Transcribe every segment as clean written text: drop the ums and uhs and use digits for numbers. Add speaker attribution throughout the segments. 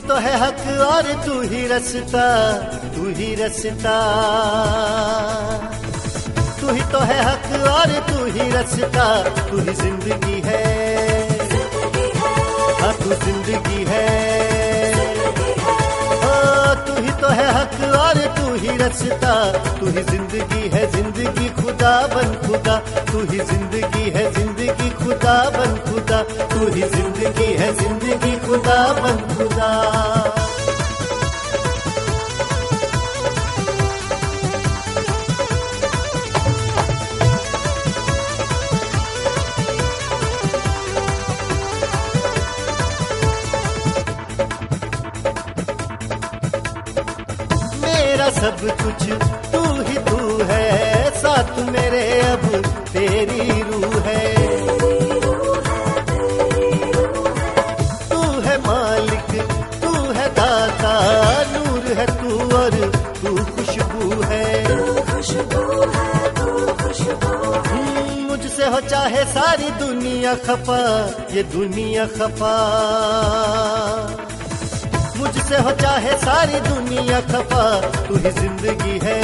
Speaker 1: तो है हक और तू ही रास्ता, तू ही रास्ता। तू ही तो है हक और तू ही रास्ता, तू ही जिंदगी है, हाँ तू जिंदगी है। तू ही तो है हक और तू ही रास्ता, तू ही जिंदगी है, जिंदगी खुदा बन खुदा। तू ही जिंदगी है, जिंदगी खुदा बन खुदा। तू ही जिंदगी है, जिंदगी खुदा बन खुदा। मेरा सब कुछ तू ही तू है, साथ मेरे अब तेरी रूह है। तू है मालिक, तू है दाता, नूर है तू और तू खुशबू है। मुझसे हो चाहे सारी दुनिया खफा, ये दुनिया खफा। मुझसे हो चाहे सारी दुनिया खफा, तू ही जिंदगी है,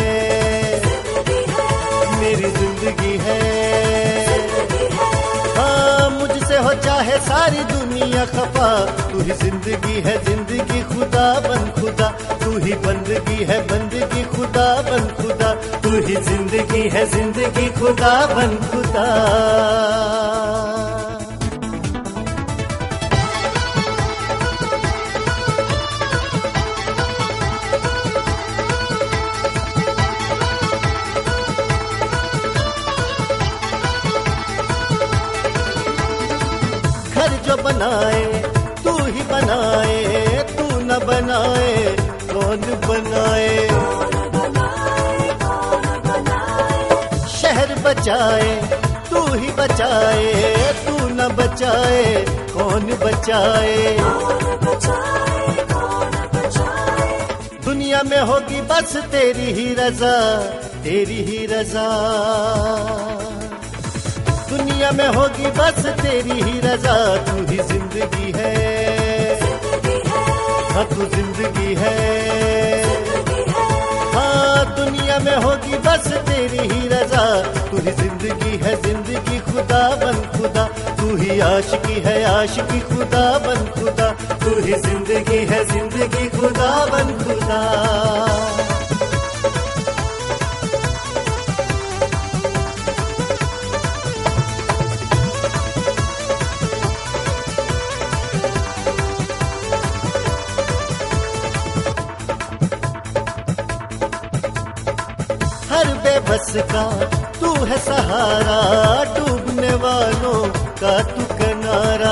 Speaker 1: मेरी जिंदगी है। हाँ मुझसे हो चाहे सारी दुनिया खफा, तू ही जिंदगी है, जिंदगी खुदा बन खुदा। तू ही बंदगी है, बंदगी खुदा बन खुदा। तू ही जिंदगी है, जिंदगी खुदा बन खुदा। जो बनाए तू ही बनाए, तू न बनाए कौन बनाए। शहर बचाए तू ही बचाए, तू न बचाए कौन बचाए। दुनिया में होगी बस तेरी ही रजा, तेरी ही रजा। दुनिया में होगी बस तेरी ही रजा। तू ही जिंदगी है, हाँ तू जिंदगी है। हाँ दुनिया में होगी बस तेरी ही रजा। तू ही जिंदगी है, जिंदगी खुदा बन खुदा। तू ही आशिकी है, आशिकी खुदा बन खुदा। तू ही जिंदगी है, जिंदगी खुदा बन खुदा। हर बेबस का तू है सहारा, डूबने वालों का तू किनारा।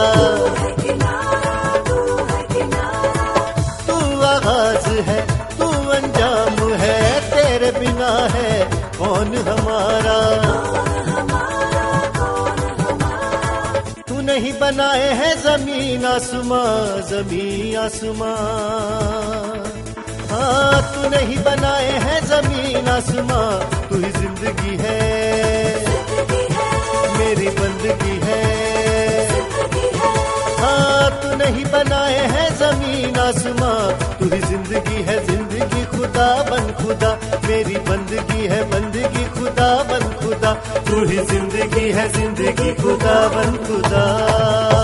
Speaker 1: तू आगाज है, तू अंजाम है, तेरे बिना है कौन हमारा। तू नहीं बनाए हैं जमीन आसमां, जमीन आसमां। हाँ तू नहीं बनाए हैं जमीन आसमां। तू ही जिंदगी है, मेरी बंदगी है। हाँ तू नहीं बनाए हैं जमीन आसमां। तू ही जिंदगी है, जिंदगी खुदा बन खुदा। मेरी बंदगी है, बंदगी खुदा बन खुदा। तू ही जिंदगी है, जिंदगी खुदा बन खुदा।